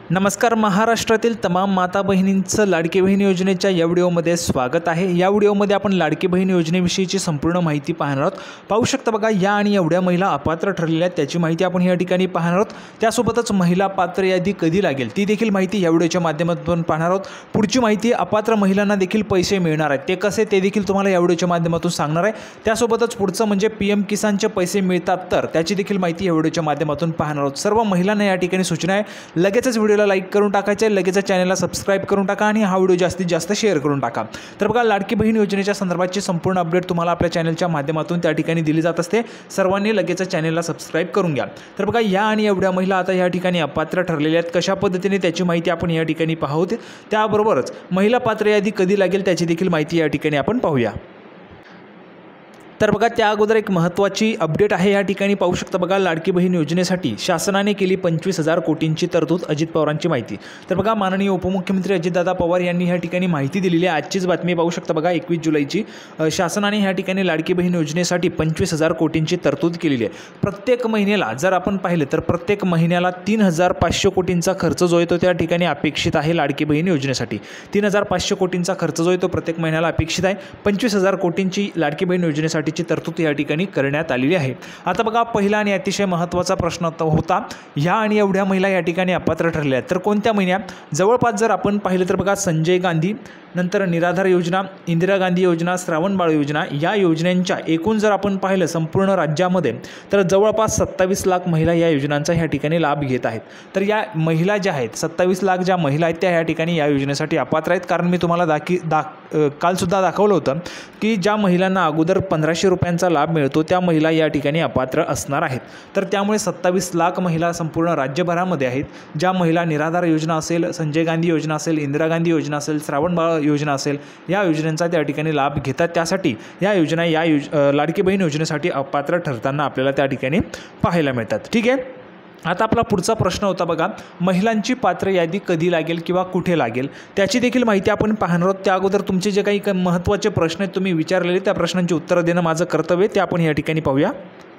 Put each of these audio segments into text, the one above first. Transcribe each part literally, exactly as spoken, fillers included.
नमस्कार. महाराष्ट्रातील तमाम माता बहिणींचं लाडकी बहीण योजनेच्या या व्हिडिओमध्ये स्वागत आहे। या व्हिडिओमध्ये आपण लाडकी बहीण योजनेविषयीची संपूर्ण माहिती पाहणार आहोत। पाहू शकता बघा, या आणि एवढ्या महिला अपात्र ठरलेल्या आहेत त्याची माहिती आपण या ठिकाणी पाहणार आहोत। त्यासोबतच महिला पात्र यादी कधी लागेल ती देखील माहिती या व्हिडिओच्या माध्यमातून पाहणार आहोत। पुढची माहिती अपात्र महिलांना देखील पैसे मिळणार आहेत, ते कसे ते देखील तुम्हाला या व्हिडिओच्या माध्यमातून सांगणार आहे। त्यासोबतच पुढचं म्हणजे पीएम किसानचे पैसे मिळतात तर त्याची देखील माहिती या व्हिडिओच्या माध्यमातून पाहणार आहोत। सर्व महिलांना या ठिकाणी सूचना आहे, लगेचच व्हिडिओ लाईक करून टाकायचे, लगेच चॅनलला सबस्क्राइब करून टाका आणि हा व्हिडिओ जास्तीत जास्त शेअर करून टाका। तर बघा, लाडकी बहीण योजनेच्या संदर्भाची संपूर्ण अपडेट तुम्हाला आपल्या चॅनलच्या माध्यमातून त्या ठिकाणी दिली जात असते। सर्वांनी लगेच चॅनलला सबस्क्राइब करून घ्या। तर बघा, या आणि एवढ्या महिला आता या ठिकाणी अपात्र ठरलेल्या आहेत, कशा पद्धतीने त्याची माहिती आपण या ठिकाणी पाहूत। त्याबरोबरच महिला पात्र यादी कधी लागेल त्याची देखील माहिती या ठिकाणी आपण पाहूया। तर बघा, त्या अगोदर एक महत्त्वाची अपडेट आहे, या ठिकाणी पाहू शकता बघा, लाडकी बहीण योजनेसाठी शासनाने केली पंचवीस हजार कोटींची तरतूद, अजित पवारांची माहिती। तर बघा, माननीय उपमुख्यमंत्री अजितदादा पवार यांनी या ठिकाणी माहिती दिलेली आहे। आजचीच बातमी पाहू शकता बघा, एकवीस जुलैची। शासनाने या ठिकाणी लाडकी बहीण योजनेसाठी पंचवीस हजार कोटींची तरतूद केलेली आहे। प्रत्येक महिन्याला जर आपण पाहिलं तर प्रत्येक महिन्याला तीन हजार पाचशे कोटींचा खर्च जो आहे तो त्या ठिकाणी अपेक्षित आहे लाडकी बहीण योजनेसाठी। तीन हजार पाचशे कोटींचा खर्च जो आहे तो प्रत्येक महिन्याला अपेक्षित आहे। पंचवीस हजार कोटींची लाडकी बहीण योजनेसाठी ची तरतूद या ठिकाणी करण्यात आलेली आहे। आता बघा, पहिला आणि अतिशय महत्त्वाचा प्रश्न होता, ह्या आणि एवढ्या महिला या ठिकाणी अपात्र ठरल्या आहेत तर कोणत्या महिन्यात। जवळपास जर आपण पाहिलं तर बघा, संजय गांधी, नंतर निराधार योजना, इंदिरा गांधी योजना, श्रावण बाळ योजना या योजनांच्या एकूण जर आपण पाहिलं संपूर्ण राज्यामध्ये तर जवळपास सत्तावीस लाख महिला या योजनांचा ह्या ठिकाणी लाभ घेत आहेत। तर या महिला ज्या आहेत, सत्तावीस लाख ज्या महिला आहेत त्या या ठिकाणी या योजनेसाठी अपात्र आहेत। कारण मी तुम्हाला दाखी दाख कालसुद्धा दाखवलं होतं की ज्या महिलांना अगोदर पंधराशे रुपयांचा लाभ मिळतो त्या महिला या ठिकाणी अपात्र असणार आहेत। तर त्यामुळे सत्तावीस लाख महिला संपूर्ण राज्यभरामध्ये आहेत, ज्या महिला निराधार योजना असेल, संजय गांधी योजना असेल, इंदिरा गांधी योजना असेल, श्रावण बाळ योजना असेल, या योजनांचा त्या ठिकाणी लाभ घेतात। त्यासाठी या योजना या योज लाडकी बहीण योजनेसाठी अपात्र ठरताना आपल्याला त्या ठिकाणी पाहायला मिळतात। ठीक आहे, आता आपला पुढचा प्रश्न होता बघा, महिलांची पात्र यादी कधी लागेल किंवा कुठे लागेल त्याची देखील माहिती आपण पाहणार आहोत। त्या अगोदर तुमचे जे काही महत्त्वाचे प्रश्न आहेत तुम्ही विचारलेले त्या प्रश्नांची उत्तरं देणं माझं कर्तव्य आहे, ते आपण या ठिकाणी पाहूया।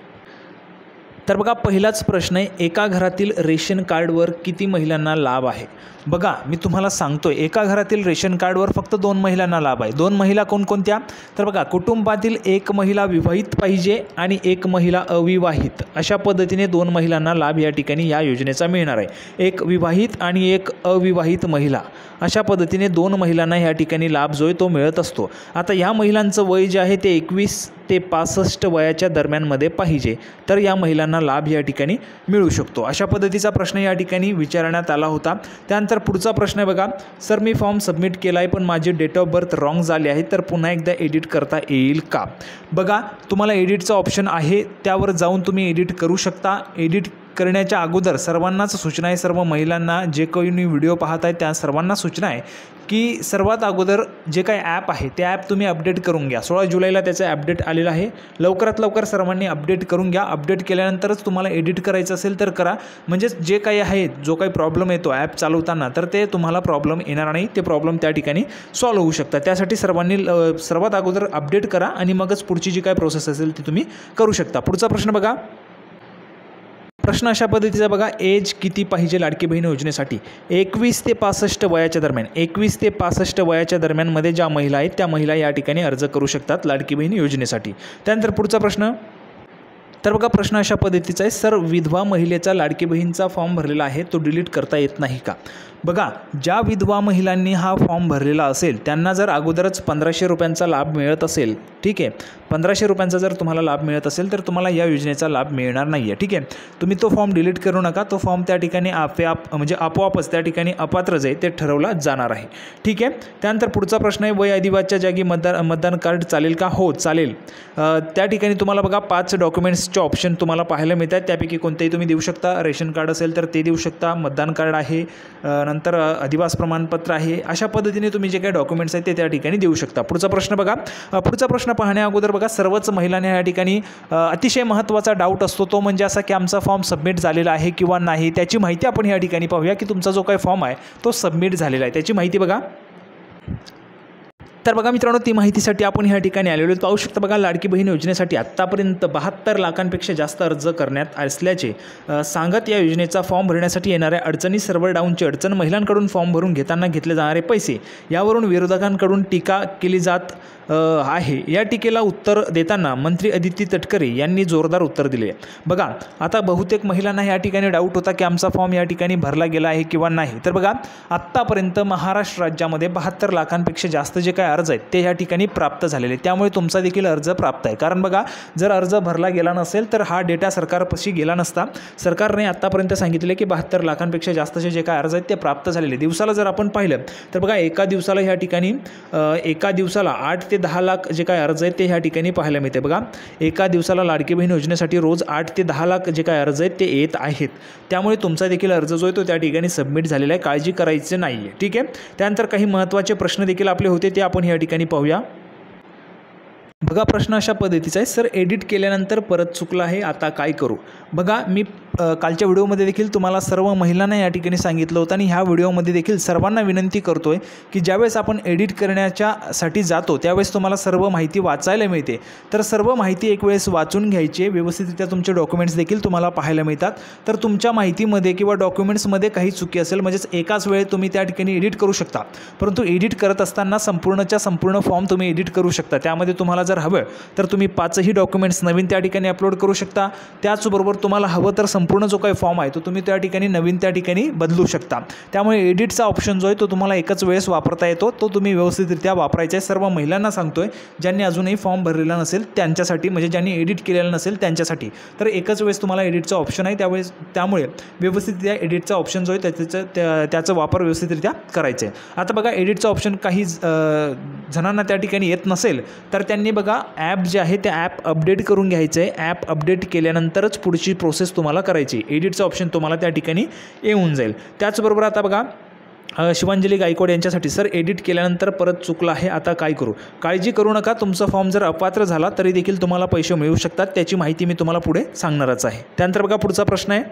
तर बघा, पहिलाच प्रश्न आहे, एका घरातील रेशन कार्डवर किती महिलांना लाभ आहे। बघा, मी तुम्हाला सांगतोय, एका घरातील रेशन कार्डवर फक्त दोन महिलांना लाभ आहे। दोन महिला कोणकोणत्या तर बघा, कुटुंबातील एक महिला विवाहित पाहिजे आणि एक महिला अविवाहित, अशा पद्धतीने दोन महिलांना लाभ या ठिकाणी या योजनेचा मिळणार आहे। एक विवाहित आणि एक अविवाहित महिला, अशा पद्धतीने दोन महिलांना या ठिकाणी लाभ जो आहे तो मिळत असतो। आता या महिलांचं वय जे आहे ते एकवीस ते पासष्ट वयाच्या दरम्यानमध्ये पाहिजे, तर या महिलांना लाभ या ठिकाणी मिळू शकतो। अशा पद्धतीचा प्रश्न या ठिकाणी विचारण्यात आला होता। त्यानंतर पुढचा प्रश्न आहे बघा, सर मी फॉर्म सबमिट केला आहे पण माझी डेट ऑफ बर्थ रॉंग झाली आहे, तर पुन्हा एकदा एडिट करता येईल का। बघा, तुम्हाला एडिटचा ऑप्शन आहे, त्यावर जाऊन तुम्ही एडिट करू शकता। एडिट करण्याच्या अगोदर सर्वांनाच सूचना आहे, सर्व महिलांना जे कोणी व्हिडिओ पाहत आहेत त्या सर्वांना सूचना आहे की सर्वात अगोदर जे काही ॲप आहे ते ॲप तुम्ही अपडेट करून घ्या। सोळा जुलैला त्याचं अपडेट आलेलं आहे, लवकरात लवकर सर्वांनी अपडेट करून घ्या। अपडेट केल्यानंतरच तुम्हाला एडिट करायचं असेल तर करा, म्हणजेच जे काही आहे जो काही प्रॉब्लेम येतो ॲप चालवताना तर ते तुम्हाला प्रॉब्लेम येणार नाही, ते प्रॉब्लेम त्या ठिकाणी सॉल्व्ह होऊ शकतात। त्यासाठी सर्वांनी सर्वात अगोदर अपडेट करा आणि मगच पुढची जी काही प्रोसेस असेल ती तुम्ही करू शकता। पुढचा प्रश्न बघा, प्रश्न अशा पद्धतीचा बघा, एज किती पाहिजे लाडकी बहीण योजनेसाठी। एकवीस ते पासष्ट वयाच्या दरम्यान, एकवीस ते पासष्ट वयाच्या दरम्यानमध्ये ज्या महिला आहेत त्या महिला या ठिकाणी अर्ज करू शकतात लाडकी बहीण योजनेसाठी। त्यानंतर पुढचा प्रश्न, तर बघा, प्रश्न अशा पद्धतीचा आहे, सर विधवा महिलेचा लाडकी बहीणचा फॉर्म भरलेला आहे तो डिलीट करता येत नाही का। बघा, ज्या विधवा महिलांनी हा फॉर्म भरलेला असेल त्यांना जर अगोदरच पंधराशे रुपयांचा लाभ मिळत असेल, ठीक आहे, पंधराशे रुपयांचा जर तुम्हाला लाभ मिळत असेल तर तुम्हाला या योजनेचा लाभ मिळणार नाही आहे। ठीक आहे, तुम्ही तो फॉर्म डिलीट करू नका, तो फॉर्म त्या ठिकाणी आपोआप म्हणजे आपोआपच त्या ठिकाणी अपात्र जे ते ठरवला जाणार आहे। ठीक आहे, त्यानंतर पुढचा प्रश्न आहे, वय अधिवासच्या जागी मतदान मतदान कार्ड चालेल का। हो चालेल। त्या ठिकाणी तुम्हाला बघा पाच डॉक्युमेंट्सचे ऑप्शन तुम्हाला पाहायला मिळतात, त्यापैकी कोणतेही तुम्ही देऊ शकता। रेशन कार्ड असेल तर ते देऊ शकता, मतदान कार्ड आहे, नंतर अधिवास प्रमाणपत्र आहे, अशा पद्धतीने तुम्ही जे काही डॉक्युमेंट्स आहेत ते त्या ठिकाणी देऊ शकता। पुढचा प्रश्न बघा, पुढचा प्रश्न पाहण्या अगोदर बघा, सर्वच महिलांना या ठिकाणी अतिशय महत्त्वाचा डाऊट असतो तो म्हणजे असा की आमचा फॉर्म सबमिट झालेला आहे किंवा नाही, त्याची माहिती आपण या ठिकाणी पाहूया की तुमचा जो काही फॉर्म आहे तो सबमिट झालेला आहे, त्याची माहिती बघा। तर बघा मित्रांनो, ती माहितीसाठी आपण ह्या ठिकाणी आलेलो पाहू शकता. बघा, लाडकी बहीण योजनेसाठी आत्तापर्यंत बहात्तर लाखांपेक्षा जास्त अर्ज करण्यात असल्याचे सांगत या योजनेचा फॉर्म भरण्यासाठी येणाऱ्या अडचणी, सर्व्हर डाऊनची अडचण, महिलांकडून फॉर्म भरून घेताना घेतले जाणारे पैसे यावरून विरोधकांकडून टीका केली जात आहे. या टीकेला उत्तर देताना मंत्री अदिती तटकरे यांनी जोरदार उत्तर दिले. बघा, आता बहुतेक महिलांना या ठिकाणी डाऊट होता की आमचा फॉर्म या ठिकाणी भरला गेला आहे किंवा नाही. तर बघा, आत्तापर्यंत महाराष्ट्र राज्यामध्ये बहात्तर लाखांपेक्षा जास्त जे काय अर्ज आहेत ते या ठिकाणी प्राप्त झालेले, त्यामुळे तुमचा देखील अर्ज प्राप्त आहे. कारण बघा, जर अर्ज भरला गेला नसेल तर हा डेटा सरकारपाशी गेला नसता. सरकारने आत्तापर्यंत सांगितले की बहात्तर लाखांपेक्षा जास्तचे जे काय अर्ज आहेत ते प्राप्त झालेले. दिवसाला जर आपण पाहिलं तर बघा, एका दिवसाला ह्या ठिकाणी एका दिवसाला आठ ते दहा लाख जे काय अर्ज आहेत ते ह्या ठिकाणी पाहायला मिळते. बघा, एका दिवसाला लाडकी बहीण योजनेसाठी रोज आठ ते दहा लाख जे काय अर्ज आहेत ते येत आहेत. त्यामुळे तुमचा देखील अर्ज जो आहे तो त्या ठिकाणी सबमिट झालेला आहे, काळजी करायची नाही आहे. ठीक आहे. त्यानंतर काही महत्त्वाचे प्रश्न देखील आपले होते ते आपण या ठिकाणी पाहूया. बघा, प्रश्न अशा पद्धतीचा आहे, सर एडिट केल्यानंतर परत चुकलं आहे, आता काय करू? बघा, मी कालच्या व्हिडिओमध्ये देखील तुम्हाला सर्व महिलांना या ठिकाणी सांगितलं होतं आणि ह्या व्हिडिओमध्ये देखील सर्वांना विनंती करतोय की ज्यावेळेस आपण एडिट करण्याच्यासाठी जातो त्यावेळेस तुम्हाला सर्व माहिती वाचायला मिळते. तर सर्व माहिती एक वेळेस वाचून घ्यायची, व्यवस्थितरित्या तुमचे डॉक्युमेंट्स देखील तुम्हाला पाहायला मिळतात. तर तुमच्या माहितीमध्ये किंवा डॉक्युमेंट्समध्ये काही चुकी असेल म्हणजेच एकाच वेळी तुम्ही त्या ठिकाणी एडिट करू शकता, परंतु एडिट करत असताना संपूर्णच्या संपूर्ण फॉर्म तुम्ही एडिट करू शकता. त्यामध्ये तुम्हाला जर हवं तर तुम्ही पाचही डॉक्युमेंट्स नवीन त्या ठिकाणी अपलोड करू शकता. त्याचबरोबर तुम्हाला हवं तर संपूर्ण जो काही फॉर्म आहे तो तुम्ही त्या ठिकाणी नवीन त्या ठिकाणी बदलू शकता. त्यामुळे एडिटचा ऑप्शन जो आहे तो तुम्हाला एकच वेळेस वापरता येतो, तो तुम्ही व्यवस्थितरित्या वापरायचा आहे. सर्व महिलांना सांगतोय ज्यांनी अजूनही फॉर्म भरलेला नसेल त्यांच्यासाठी, म्हणजे ज्यांनी एडिट केलेलं नसेल त्यांच्यासाठी. तर एकच वेळेस तुम्हाला एडिटचा ऑप्शन आहे, त्यावेळेस त्यामुळे व्यवस्थितरित्या एडिटचा ऑप्शन जो आहे त्याचं त्या त्याचा वापर व्यवस्थितरित्या करायचा आहे. आता बघा, एडिटचा ऑप्शन काही जणांना त्या ठिकाणी येत नसेल तर त्यांनी बघा ॲप जे आहे ते ॲप अपडेट करून घ्यायचं आहे. ॲप अपडेट केल्यानंतरच पुढची प्रोसेस तुम्हाला करायची. एडिटचं ऑप्शन तुम्हाला त्या ठिकाणी येऊन जाईल. त्याचबरोबर आता बघा, शिवांजली गायकवाड यांच्यासाठी, सर एडिट केल्यानंतर परत चुकलं आहे, आता काय करू? काळजी करू नका, तुमचा फॉर्म जर अपात्र झाला तरी देखील तुम्हाला पैसे मिळू शकतात. त्याची माहिती मी तुम्हाला पुढे सांगणारच आहे. त्यानंतर बघा, पुढचा प्रश्न आहे.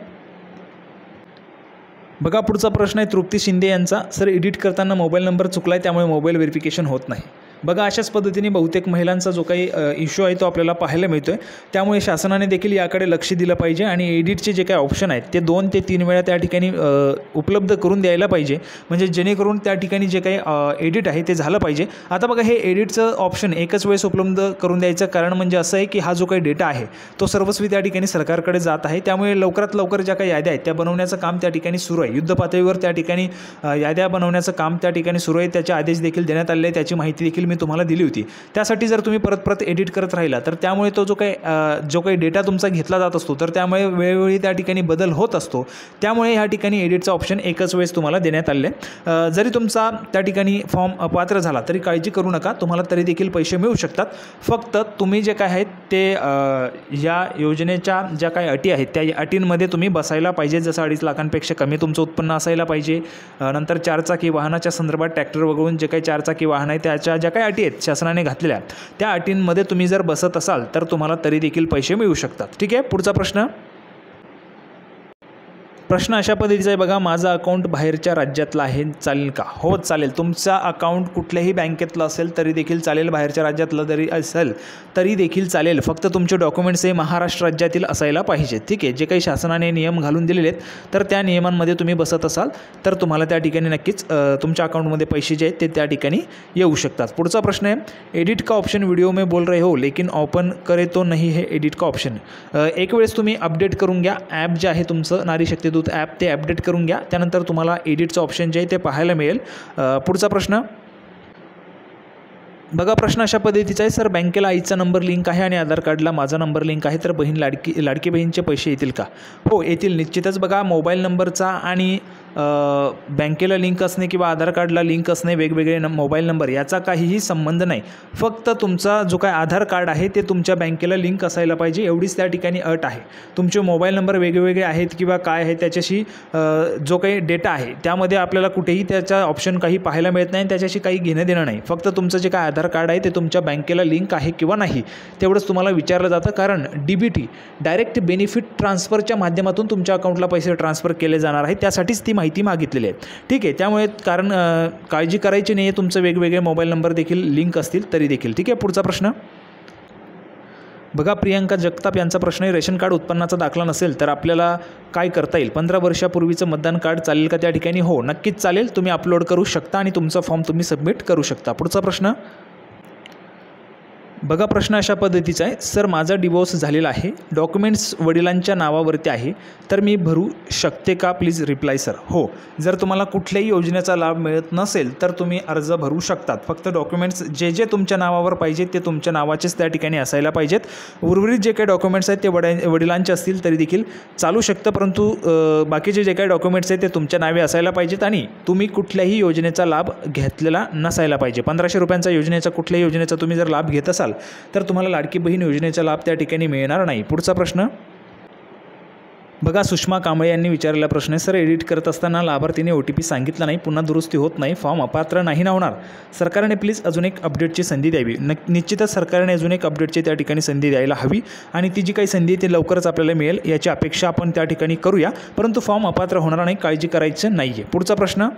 बघा, पुढचा प्रश्न आहे तृप्ती शिंदे यांचा, सर एडिट करताना मोबाईल नंबर चुकला आहे त्यामुळे मोबाईल व्हेरिफिकेशन होत नाही. बघा, अशाच पद्धतीने बहुतेक महिलांचा जो काही इश्यू आहे तो आपल्याला पाहायला मिळतो आहे. त्यामुळे शासनाने देखील याकडे लक्ष दिलं पाहिजे आणि एडिटचे जे काही ऑप्शन आहेत ते दोन ते तीन वेळा त्या ठिकाणी उपलब्ध करून द्यायला पाहिजे, म्हणजे जेणेकरून त्या ठिकाणी जे काही एडिट आहे ते झालं पाहिजे. आता बघा, हे एडिटचं ऑप्शन एकच वेळेस उपलब्ध करून द्यायचं कारण म्हणजे असं आहे की हा जो काही डेटा आहे तो सर्वस्वी त्या ठिकाणी सरकारकडे जात आहे. त्यामुळे लवकरात लवकर ज्या काही याद्या आहेत त्या बनवण्याचं काम त्या ठिकाणी सुरू आहे. युद्ध पातळीवर त्या ठिकाणी याद्या बनवण्याचं काम त्या ठिकाणी सुरू आहे. त्याचे आदेश देखील देण्यात आले, त्याची माहिती देखील मी तुम्हाला दिली होती. त्यासाठी जर तुम्ही परत परत एडिट करत राहिला तर त्यामुळे तो जो काही जो काही डेटा तुमचा घेतला जात असतो तर त्यामुळे वेळोवेळी त्या ठिकाणी बदल होत असतो. त्यामुळे ह्या ठिकाणी एडिटचा ऑप्शन एकच वेळेस तुम्हाला देण्यात आले. जरी तुमचा त्या ठिकाणी फॉर्म अपात्र झाला तरी काळजी करू नका, तुम्हाला तरी देखील पैसे मिळू शकतात. फक्त तुम्ही जे काय आहेत ते या योजनेच्या ज्या काही अटी आहेत त्या अटींमध्ये तुम्ही बसायला पाहिजे. जसं अडीच लाखांपेक्षा कमी तुमचं उत्पन्न असायला पाहिजे. नंतर चारचाकी वाहनाच्या संदर्भात ट्रॅक्टर वगळून जे काही चारचाकी वाहन आहे त्याच्या ज्या काही अटी आहेत शासनाने घातलेल्या त्या अटींमध्ये तुम्ही जर बसत असाल तर तुम्हाला तरी देखील पैसे मिळू शकतात. ठीक आहे. पुढचा प्रश्न प्रश्न अशा पद्धतीचा आहे. बघा, माझं अकाउंट बाहेरच्या राज्यातलं आहे, चालेल का? हो चालेल. तुमचा अकाउंट कुठल्याही बँकेतलं असेल तरी देखील चालेल, बाहेरच्या राज्यातलं जरी असेल तरी देखील चालेल. फक्त तुमचे डॉक्युमेंट्स हे महाराष्ट्र राज्यातील असायला पाहिजेत. ठीक आहे. जे काही शासनाने नियम घालून दिलेले आहेत तर त्या नियमांमध्ये तुम्ही बसत असाल तर तुम्हाला त्या ठिकाणी नक्कीच तुमच्या अकाउंटमध्ये पैसे जे आहेत ते त्या ठिकाणी येऊ शकतात. पुढचा प्रश्न आहे. एडिट का ऑप्शन व्हिडिओ में बोल रहे हो लेकिन ओपन करे तो नहीं है एडिट का ऑप्शन. एक वेळेस तुम्ही अपडेट करून घ्या. ॲप जे आहे तुमचं नारी शक्ती दूत ॲप ते अपडेट करून घ्या. त्यानंतर तुम्हाला एडिटचं ऑप्शन जे आहे ते पाहायला मिळेल. पुढचा प्रश्न बघा, प्रश्न अशा पद्धतीचा आहे. सर बँकेला आईचा नंबर लिंक आहे आणि आधार कार्डला माझा नंबर लिंक आहे तर बहीण लाडकी लाडकी बहीणचे पैसे येतील का? हो येतील निश्चितच. बघा, मोबाईल नंबरचा आणि बँकेला लिंक असणे किंवा आधार कार्डला लिंक असणे वेगवेगळे न मोबाईल नंबर याचा काहीही संबंध नाही. फक्त तुमचा जो काय आधार कार्ड आहे ते तुमच्या बँकेला लिंक असायला पाहिजे, एवढीच त्या ठिकाणी अट आहे. तुमचे मोबाईल नंबर वेगवेगळे आहेत किंवा काय आहे त्याच्याशी जो काही डेटा आहे त्यामध्ये आपल्याला कुठेही त्याचा ऑप्शन काही पाहायला मिळत नाही, त्याच्याशी काही घेणं देणं नाही. फक्त तुमचं जे काय आधार कार्ड आहे ते तुमच्या बँकेला लिंक आहे किंवा नाही तेवढंच तुम्हाला विचारलं जातं. कारण D B T direct benefit ट्रान्सफरच्या माध्यमातून तुमच्या अकाउंटला पैसे ट्रान्सफर केले जाणार आहेत. त्यासाठीच ती माहिती माहिती मागितलेली आहे, ठीक आहे. त्यामुळे कारण काळजी करायची नाही आहे, तुमचं वेगवेगळे मोबाईल नंबर देखील लिंक असतील तरी देखील, ठीक आहे. पुढचा प्रश्न बघा, प्रियंका जगताप यांचा प्रश्न आहे, रेशन कार्ड उत्पन्नाचा दाखला नसेल तर आपल्याला काय करता येईल? पंधरा वर्षापूर्वीचं मतदान कार्ड चालेल का त्या ठिकाणी? हो, नक्कीच चालेल. तुम्ही अपलोड करू शकता आणि तुमचा फॉर्म तुम्ही सबमिट करू शकता. पुढचा प्रश्न बघा, प्रश्न अशा पद्धतीचा आहे, सर माझा डिवोर्स झालेला आहे, डॉक्युमेंट्स वडिलांच्या नावावरती आहे, तर मी भरू शकते का? Please reply sir. हो, जर तुम्हाला कुठल्याही योजनेचा लाभ मिळत नसेल तर तुम्ही अर्ज भरू शकतात. फक्त डॉक्युमेंट्स जे जे तुमच्या नावावर पाहिजे ते तुमच्या नावाचेच त्या ठिकाणी असायला पाहिजेत. उर्वरित जे काही डॉक्युमेंट्स आहेत ते वडा वडिलांचे असतील तरी देखील चालू शकतं, परंतु बाकीचे जे काही डॉक्युमेंट्स आहेत ते तुमच्या नावे असायला पाहिजेत आणि तुम्ही कुठल्याही योजनेचा लाभ घेतलेला नसायला पाहिजे. पंधराशे रुपयांचा योजनेचा कुठल्याही योजनेचा तुम्ही जर लाभ घेत असाल तर तुम्हाला लाडकी बहीण योजनेचा लाभ त्या ठिकाणी मिळणार नाही. पुढचा प्रश्न बघा, सुषमा कांबळे यांनी विचारलेला प्रश्न आहे, सर एडिट करत असताना लाभार्थीने ओ टी पी सांगितला नाही, पुन्हा दुरुस्ती होत नाही, फॉर्म अपात्र नाही ना होणार? सरकारने प्लीज अजून एक अपडेटची संधी द्यावी. न निश्चितच सरकारने अजून एक अपडेटची त्या ठिकाणी संधी द्यायला हवी आणि ती जी काही संधी आहे ती लवकरच आपल्याला मिळेल याची अपेक्षा आपण त्या ठिकाणी करूया, परंतु फॉर्म अपात्र होणार नाही, काळजी करायचं नाही आहे. पुढचा प्रश्न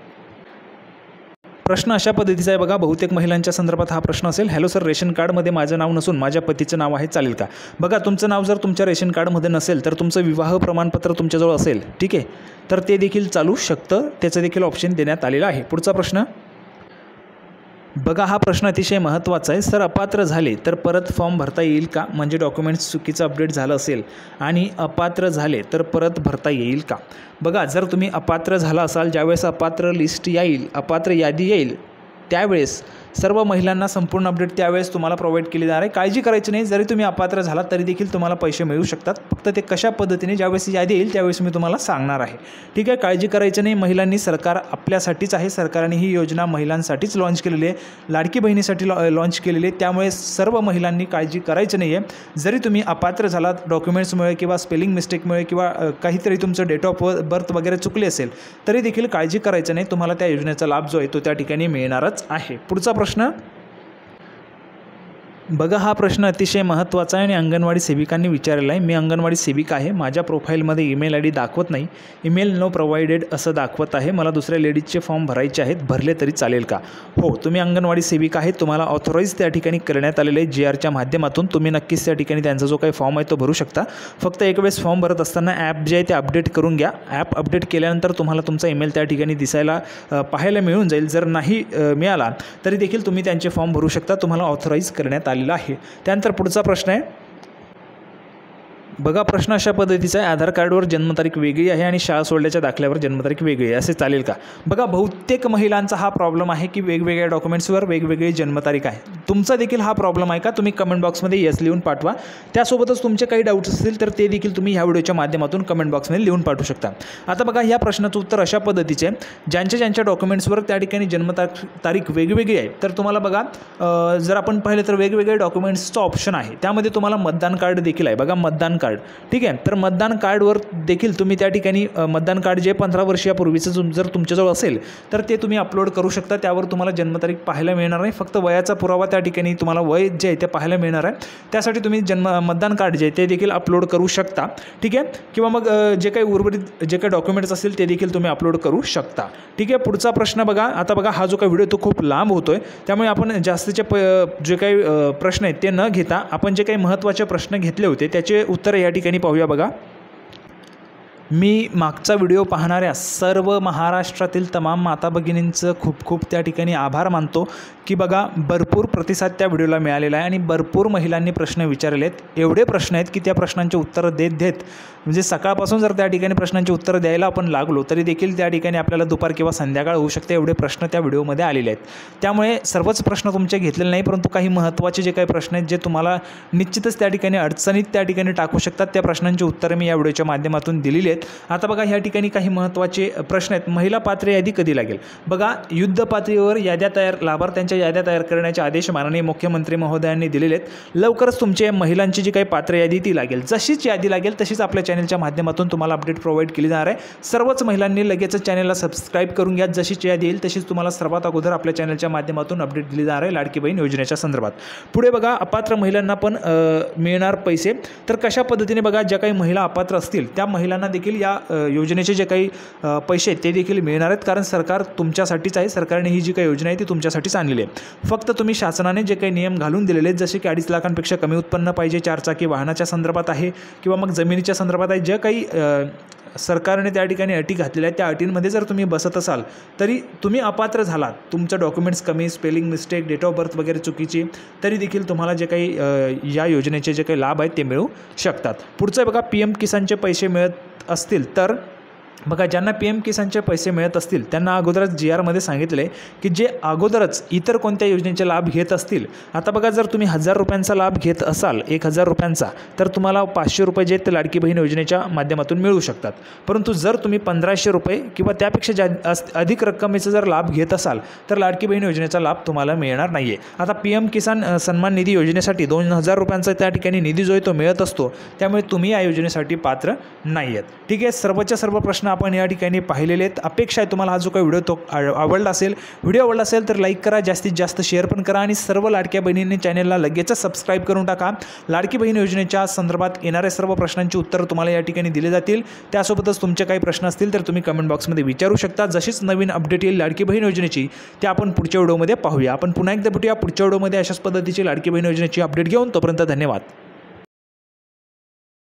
प्रश्न अशा पद्धतीचा आहे बघा, बहुतेक महिलांच्या संदर्भात हा प्रश्न असेल, हॅलो सर, रेशन कार्डमध्ये माझं नाव नसून माझ्या पतीचं नाव आहे, चालेल का? बघा, तुमचं नाव जर तुमच्या रेशन कार्डमध्ये नसेल तर तुमचं विवाह प्रमाणपत्र तुमच्याजवळ असेल, ठीक आहे, तर ते देखील चालू शकतं, त्याचं देखील ऑप्शन देण्यात आलेलं आहे. पुढचा प्रश्न बघा, हा प्रश्न अतिशय महत्त्वाचा आहे, सर अपात्र झाले तर परत फॉर्म भरता येईल का? म्हणजे डॉक्युमेंट्स चुकीचं अपडेट झालं असेल आणि अपात्र झाले तर परत भरता येईल का? बघा, जर तुम्ही अपात्र झाला असाल, ज्यावेळेस अपात्र लिस्ट येईल, अपात्र यादी येईल, त्यावेळेस सर्व महिलांना संपूर्ण अपडेट त्यावेळेस तुम्हाला प्रोव्हाइड केली जाणार आहे. काळजी करायची नाही, जरी तुम्ही अपात्र झालात तरी देखील तुम्हाला पैसे मिळू शकतात. फक्त ते कशा पद्धतीने ज्यावेळेस यादी येईल त्यावेळेस मी तुम्हाला सांगणार आहे, ठीक आहे. काळजी करायची नाही, महिलांनी, सरकार आपल्यासाठीच आहे, सरकारने ही योजना महिलांसाठीच लॉन्च केलेली आहे, लाडकी बहिणीसाठी लॉ लॉन्च केलेली आहे. त्यामुळे सर्व महिलांनी काळजी करायची नाही आहे. जरी तुम्ही अपात्र झालात डॉक्युमेंट्समुळे किंवा स्पेलिंग मिस्टेकमुळे किंवा काहीतरी तुमचं डेट ऑफ बर्थ वगैरे चुकले असेल तरी देखील काळजी करायचं नाही, तुम्हाला त्या योजनेचा लाभ जो आहे तो त्या ठिकाणी मिळणारच आहे. पुढचा प्रश्न बघा, हा प्रश्न अतिशय महत्त्वाचा आहे आणि अंगणवाडी सेविकांनी विचारलेला आहे. मी अंगणवाडी सेविका आहे, माझ्या प्रोफाईलमध्ये ईमेल आय डी दाखवत नाही, ईमेल नो प्रोव्हाइडेड असं दाखवत आहे, मला दुसऱ्या लेडीजचे फॉर्म भरायचे आहेत, भरले तरी चालेल का? हो, तुम्ही अंगणवाडी सेविका आहेत, तुम्हाला ऑथोराईज त्या ठिकाणी करण्यात आलेलं आहे जी आरच्या माध्यमातून. तुम्ही नक्कीच त्या ठिकाणी त्यांचा जो काही फॉर्म आहे तो भरू शकता. फक्त एक वेळेस फॉर्म भरत असताना ॲप जे आहे ते अपडेट करून घ्या. ॲप अपडेट केल्यानंतर तुम्हाला तुमचा ईमेल त्या ठिकाणी दिसायला पाहायला मिळून जाईल. जर नाही मिळाला तरी देखील तुम्ही त्यांचे फॉर्म भरू शकता, तुम्हाला ऑथोराईज करण्यात आलेलं आहे. त्यानंतर पुढचा प्रश्न आहे बघा, प्रश्न अशा पद्धतीचा आहे, आधार कार्डवर जन्मतारीख वेगळी आहे आणि शाळा सोडल्याच्या दाखल्यावर जन्मतारीख वेगळी आहे, असे चालेल का? बघा, बहुतेक महिलांचा हा प्रॉब्लेम आहे की वेगवेगळ्या डॉक्युमेंट्सवर वेगवेगळी जन्मतारीख आहे. तुमचा देखील हा प्रॉब्लेम आहे का? तुम्ही कमेंट बॉक्समध्ये येस लिहून पाठवा. त्यासोबतच तुमचे काही डाऊट्स असतील तर ते देखील तुम्ही ह्या व्हिडिओच्या माध्यमातून कमेंट बॉक्समध्ये लिहून पाठवू शकता. आता बघा, ह्या प्रश्नाचं उत्तर अशा पद्धतीचे, ज्यांच्या ज्यांच्या डॉक्युमेंट्सवर त्या ठिकाणी जन्मतारीख तारीख वेगवेगळी आहे, तर तुम्हाला बघा, जर आपण पाहिलं तर वेगवेगळे डॉक्युमेंट्सचं ऑप्शन आहे, त्यामध्ये तुम्हाला मतदान कार्ड देखील आहे. बघा, मतदान कार्ड, ठीक आहे, तर मतदान कार्डवर देखील तुम्ही त्या ठिकाणी मतदान कार्ड जे पंधरा वर्षापूर्वीचं जर तुमच्याजवळ असेल तर ते तुम्ही अपलोड करू शकता. त्यावर तुम्हाला जन्मतारीख पाहायला मिळणार नाही, फक्त वयाचा पुरावा त्या ठिकाणी तुम्हाला वय जे आहे ते पाहायला मिळणार आहे. त्यासाठी तुम्ही जन्म मतदान कार्ड जे आहे ते देखील अपलोड करू शकता, ठीक आहे, किंवा मग जे काही उर्वरित जे काही डॉक्युमेंट्स असतील ते देखील तुम्ही अपलोड करू शकता, ठीक आहे. पुढचा प्रश्न बघा, आता बघा, हा जो काही व्हिडिओ तो खूप लांब होतोय, त्यामुळे आपण जास्तीचे प जे काही प्रश्न आहेत ते न घेता आपण जे काही महत्त्वाचे प्रश्न घेतले होते त्याचे उत्तर या ठिकाणी पाहूया. बघा, मी मागचा व्हिडिओ पाहणाऱ्या सर्व महाराष्ट्रातील तमाम माता भगिनींचं खूप खूप त्या ठिकाणी आभार मानतो की बघा, भरपूर प्रतिसाद त्या व्हिडिओला मिळालेला आहे आणि भरपूर महिलांनी प्रश्न विचारले आहेत. एवढे प्रश्न आहेत की त्या प्रश्नांची उत्तरं देत देत म्हणजे सकाळपासून जर त्या ठिकाणी प्रश्नांची उत्तरं द्यायला आपण लागलो तरी देखील त्या ठिकाणी आपल्याला दुपार किंवा संध्याकाळ होऊ शकते, एवढे प्रश्न त्या व्हिडिओमध्ये आलेले आहेत. त्यामुळे सर्वच प्रश्न तुमचे घेतलेले नाही, परंतु काही महत्त्वाचे जे काही प्रश्न आहेत जे तुम्हाला निश्चितच त्या ठिकाणी अडचणीत त्या ठिकाणी टाकू शकतात, त्या प्रश्नांची उत्तरं मी या व्हिडिओच्या माध्यमातून दिलेली आहेत. आता बघा, ह्या ठिकाणी काही महत्त्वाचे प्रश्न आहेत. महिला पात्र यादी कधी लागेल? बघा, युद्ध पातळीवर याद्या तयार लाभार्थ्यांच्या याद्या तयार करण्याचे आदेश माननीय मुख्यमंत्री महोदयांनी दिलेले आहेत. लवकरच तुमचे महिलांची जी काही पात्र यादी ती लागेल. जशीच यादी लागेल तशीच आपल्या चॅनलच्या माध्यमातून तुम्हाला अपडेट प्रोव्हाइड केली जाणार आहे. सर्वच महिलांनी लगेचच चॅनलला सबस्क्राईब करून घ्या. जशीच यादी येईल तशीच तुम्हाला सर्वात अगोदर आपल्या चॅनलच्या माध्यमातून अपडेट दिली जाणार आहे लाडकी बहीण योजनेच्या संदर्भात. पुढे बघा, अपात्र महिलांना पण मिळणार पैसे. तर कशा पद्धतीने बघा, ज्या काही महिला अपात्र असतील त्या महिलांना देखील देखील या योजनेचे जे काही पैसे आहेत ते देखील मिळणार आहेत, कारण सरकार तुमच्यासाठीच आहे. सरकारने ही जी काही योजना आहे ती तुमच्यासाठीच आणलेली आहे. फक्त तुम्ही शासनाने जे काही नियम घालून दिलेले आहेत, जसे की अडीच लाखांपेक्षा कमी उत्पन्न पाहिजे, चारचाकी वाहनाच्या संदर्भात आहे किंवा मग जमिनीच्या संदर्भात आहे, जे काही सरकारने त्या ठिकाणी अटी घातलेल्या आहेत त्या अटींमध्ये जर तुम्ही बसत असाल तरी तुम्ही अपात्र झालात, तुमचं डॉक्युमेंट्स कमी, spelling mistake, date of birth वगैरे चुकीची, तरी देखील तुम्हाला जे काही या योजनेचे जे काही लाभ आहेत ते मिळू शकतात. पुढचं बघा, पी एम किसानचे पैसे मिळत असतील तर बघा, ज्यांना पी एम किसानचे पैसे मिळत असतील त्यांना अगोदरच जी आरमध्ये सांगितले की जे अगोदरच इतर कोणत्या योजनेचे लाभ घेत असतील. आता बघा, जर तुम्ही हजार रुपयांचा लाभ घेत असाल, एक हजार रुपयांचा, तर तुम्हाला पाचशे रुपये जे ते लाडकी बहीण योजनेच्या माध्यमातून मिळू शकतात. परंतु जर तुम्ही पंधराशे रुपये किंवा त्यापेक्षा जा अधिक रक्कमेचा जर लाभ घेत असाल तर लाडकी बहीण योजनेचा लाभ तुम्हाला मिळणार नाही आहे. आता पी एम किसान सन्मान निधी योजनेसाठी दोन हजार रुपयांचा त्या ठिकाणी निधी जो आहे तो मिळत असतो, त्यामुळे तुम्ही या योजनेसाठी पात्र नाही आहेत. ठीक आहे, सर्वच्या सर्व प्रश्न आपण या ठिकाणी पाहिलेले आहेत. अपेक्षा आहे तुम्हाला हा जो काही व्हिडिओ तो आवडला असेल, व्हिडिओ आवडला असेल तर लाईक करा, जास्तीत जास्त शेअर पण करा आणि सर्व लाडक्या बहिणींनी चॅनलला लगेचच सबस्क्राईब करून टाका. लाडकी बहीण योजनेच्या संदर्भात येणाऱ्या सर्व प्रश्नांची उत्तरं तुम्हाला या ठिकाणी दिली जातील. त्यासोबतच तुमचे काही प्रश्न असतील तर तुम्ही कमेंट बॉक्समध्ये विचारू शकता. जशीच नवीन अपडेट येईल लाडकी बहीण योजनेची ते आपण पुढच्या व्हिडिओमध्ये पाहूया. आपण पुन्हा एकदा भेटूया पुढच्या व्हिडिओमध्ये अशाच पद्धतीची लाडकी बहीण योजनेची अपडेट घेऊन. तोपर्यंत धन्यवाद.